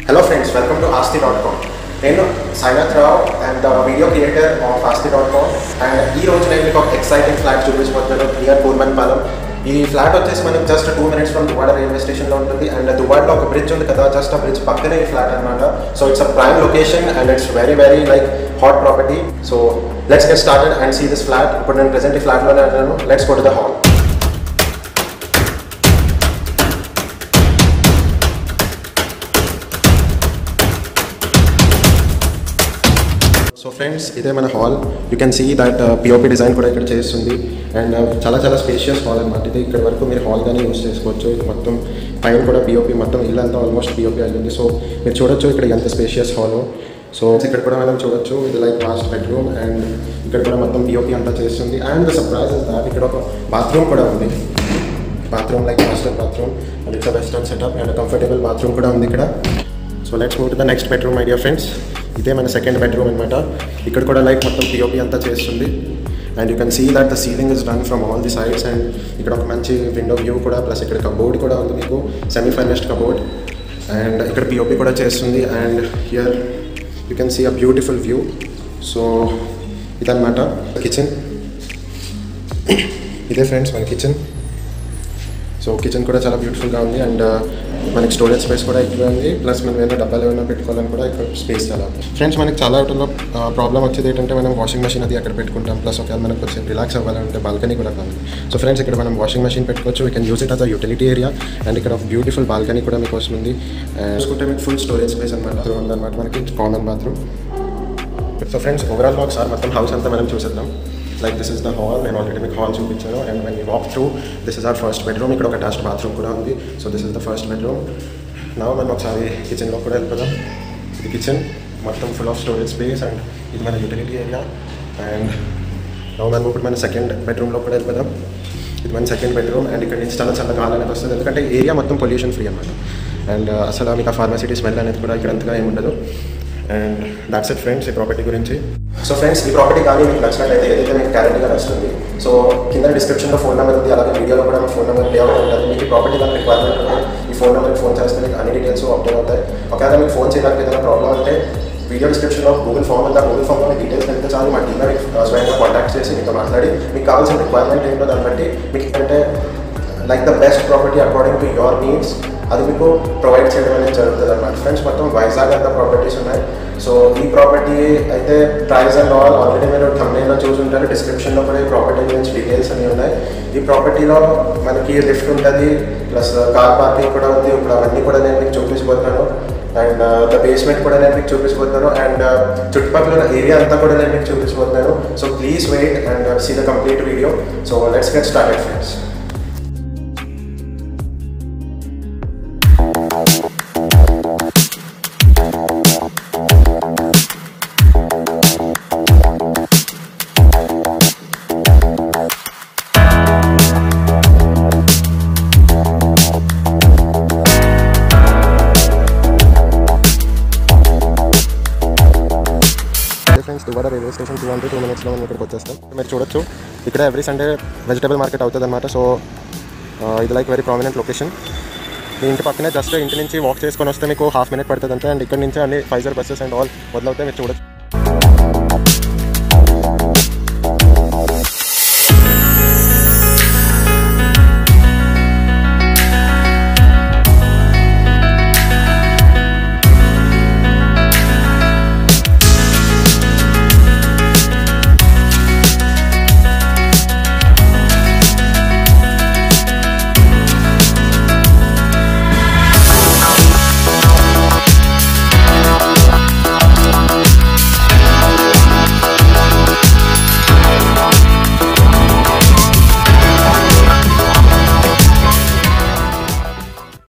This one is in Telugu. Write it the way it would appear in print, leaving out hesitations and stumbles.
Hello friends, welcome to Asti.com. నేను Sainath Rao and video creator of Asti.com and ఈ రోజు నేను మీకు ఒక ఎక్సైటింగ్ ఫ్లాట్ చూపించబోతున్నాను నియర్ పూర్మన్పాలెం. ఈ ఫ్లాట్ వచ్చేసి మనకి just 2 minutes from Duvvada railway స్టేషన్లో ఉంటుంది అండ్ దువ్వాడలో ఒక బ్రిడ్జ్ ఉంది కదా, జస్ట్ ఆ బ్రిడ్జ్ పక్కనే ఈ ఫ్లాట్ అనమాట. So it's a prime location and it's very like hot property. So let's get started and see this flat. ఇప్పుడు నేను ప్రెసెంట్ ఈ ఫ్లాట్లోనే ఉన్నాను. Let's go to the hall. So friends, ఇదే మన hall. You can see that POP design కూడా ఇక్కడ చేస్తుంది అండ్ చాలా స్పేషియస్ హాల్ అనమాట. ఇది ఇక్కడ వరకు మీరు హాల్గానే యూజ్ చేసుకోవచ్చు. ఇది మొత్తం పైన కూడా పిఓపి, మొత్తం ఇల్లంతా ఆల్మోస్ట్ పిఓపి అయింది. సో మీరు చూడొచ్చు ఇక్కడ ఎంత స్పేషియస్ హాల్. సో ఇక్కడ కూడా మనం చూడొచ్చు ఇది లైక్ మాస్టర్ బెడ్రూమ్ అండ్ ఇక్కడ కూడా మొత్తం పిఓపి అంతా చేస్తుంది. And the surprise is that ఇక్కడ ఒక బాత్రూమ్ కూడా ఉంది. Bathroom like master bathroom and it's a western setup and comfortable bathroom కూడా ఉంది ఇక్కడ. So let's move to the next bedroom my dear friends. ఇదే మన సెకండ్ బెడ్రూమ్ అనమాట. ఇక్కడ కూడా లైక్ మొత్తం పిఓపి అంతా చేస్తుంది and you can see that the ceiling is done from all the sides and ఇక్కడ ఒక మంచి విండో వ్యూ కూడా, ప్లస్ ఇక్కడ కబోర్డ్ కూడా ఉంది మీకు, సెమీ ఫర్నిష్డ్ కబోర్డ్ అండ్ ఇక్కడ పిఓపి కూడా చేస్తుంది and here you can see a beautiful view. So ఇదన్నమాట కిచెన్. ఇదే ఫ్రెండ్స్ మన కిచెన్. సో కిచెన్ కూడా చాలా బ్యూటిఫుల్గా ఉంది అండ్ మనకి స్టోరేజ్ స్పేస్ కూడా ఎక్కువ ఉంది, ప్లస్ మనం ఏమైనా డబ్బాలు ఏమైనా పెట్టుకోవాలని కూడా ఇక్కడ స్పేస్ చాలా ఉంది. ఫ్రెండ్స్, మనకి చాలా వాటిలో ప్రాబ్లం వచ్చేది ఏంటంటే మనం వాషింగ్ మెషిన్ అది అక్కడ పెట్టుకుంటాం, ప్లస్ ఒకవేళ మనకు కొంచెం రిలాక్స్ అవ్వాలంటే బాల్కనీ కూడా కావాలి. సో ఫ్రెండ్స్, ఇక్కడ మనం వాషింగ్ మెషిన్ పెట్టుకోవచ్చు. We can use it as a utility area and ఇక్కడ ఒక బ్యూటిఫుల్ బాల్కనీ కూడా మీకు వస్తుంది. చూసుకుంటే మీకు ఫుల్ స్టోరేజ్ స్పేస్ అనమాట ఉందన్నమాట మనకి కామన్ బాత్రూమ్. సో ఫ్రెండ్స్, ఓవరాల్గా ఒకసారి మొత్తం హౌస్ అంతా మనం చూసేద్దాం. Like this is the hall. నేను ఆల్రెడీ మీకు హాల్ చూపించాను and when you walk through this is our first bedroom. ఇక్కడ ఒక అటాచ్డ్ బాత్రూమ్ కూడా ఉంది. So this is the first bedroom. నా మనం ఒకసారి కిచెన్లో కూడా వెళ్ళిపోదాం. ఇది కిచెన్ మొత్తం full of storage space and ఇది మన యూటిలిటీ ఏరియా అండ్ మనం ఇప్పుడు మన సెకండ్ బెడ్రూమ్లో కూడా వెళ్ళిపోదాం. ఇది మన సెకండ్ బెడ్రూమ్ అండ్ ఇక్కడ నుంచి చాలా గాలి అనేది వస్తుంది, ఎందుకంటే ఏరియా మొత్తం పొల్యూషన్ ఫ్రీ అన్నమాట అండ్ అసలు మీకు ఆ ఫార్మసిటీ స్మెల్ అనేది కూడా ఇక్కడ అంతగా ఏమి ఉండదు. అండ్ దాట్స్ ఇట్ ఫ్రెండ్స్ ఈ ప్రాపర్టీ గురించి. సో ఫ్రెండ్స్, ఈ ప్రాపర్టీ కానీ మీకు నచ్చినట్లయితే ఏదైతే మీకు గ్యారెంటీగా నచ్చుతుంది. సో కింద డిస్క్రిప్షన్లో ఫోన్ నెంబర్ ఉంది, అలాగే వీడియోలో కూడా ఫోన్ నెంబర్ పే అవుట్ ఉంటుంది. మీకు ఈ ప్రాపర్టీ కానీ రిక్వైర్మెంట్ ఉంది, ఈ ఫోన్ నెంబర్కి ఫోన్ చేస్తే మీకు అన్ని డీటెయిల్స్ అప్డేట్ అవుతాయి. ఒకవేళ మీకు ఫోన్ చేయడానికి ఏదైనా ప్రాబ్లం అంటే వీడియో డిస్క్రిప్షన్లో గూగుల్ ఫామ్ ఉంది. ఆ గూగుల్ ఫామ్లో మీకు డీటెయిల్స్ వెళ్తే చాలు, మా టీమ్లో స్వయంగా కాంటాక్ట్ చేసి మీతో మాట్లాడి మీకు కావాల్సిన రిక్వైర్మెంట్ ఏంటో దాన్ని బట్టి మీకు ఏంటంటే like the best property according to your needs అది మీకు ప్రొవైడ్ చేయడం అనేది జరుగుతుంది అన్నమాట. ఫ్రెండ్స్, మొత్తం వైజాగ్ అంతా ప్రాపర్టీస్ ఉన్నాయి. సో ఈ ప్రాపర్టీ అయితే ప్రైస్ అండ్ ఆల్రెడీ మీరు థంబ్నెయిల్లో చూసుంటారు. డిస్క్రిప్షన్లో కూడా ఈ ప్రాపర్టీ గురించి డీటెయిల్స్ అన్నీ ఉన్నాయి. ఈ ప్రాపర్టీలో మనకి లిఫ్ట్ ఉంటుంది, ప్లస్ కార్ పార్కింగ్ కూడా ఉంది. ఇప్పుడు అవన్నీ కూడా నేను మీకు చూపించబోతున్నాను అండ్ ద బేస్మెంట్ కూడా నేను మీకు చూపించబోతున్నాను అండ్ చుట్టుపక్కల ఏరియా అంతా కూడా నేను మీకు చూపించబోతున్నాను. So please wait and see the complete video. So let's get started friends. Friends, Duvvada railway station 2 minutesలో మనం ఇక్కడికి వచ్చేస్తాం. మీరు చూడొచ్చు ఇక్కడ ఎవ్రీ సండే వెజిటబుల్ మార్కెట్ అవుతుంది అనమాట. సో ఇది లైక్ వెరీ ప్రామినెంట్ లొకేషన్. మీ ఇంటి పక్కనే జస్ట్ ఇంటి నుంచి వాక్ చేసుకొని వస్తే మీకు 1/2 minute పడుతుంది అంతే. అండ్ ఇక్కడ నుంచి అన్ని ఫైజర్ బస్సెస్ అండ్ ఆల్ మొదలవుతాయి, మీరు చూడొచ్చు.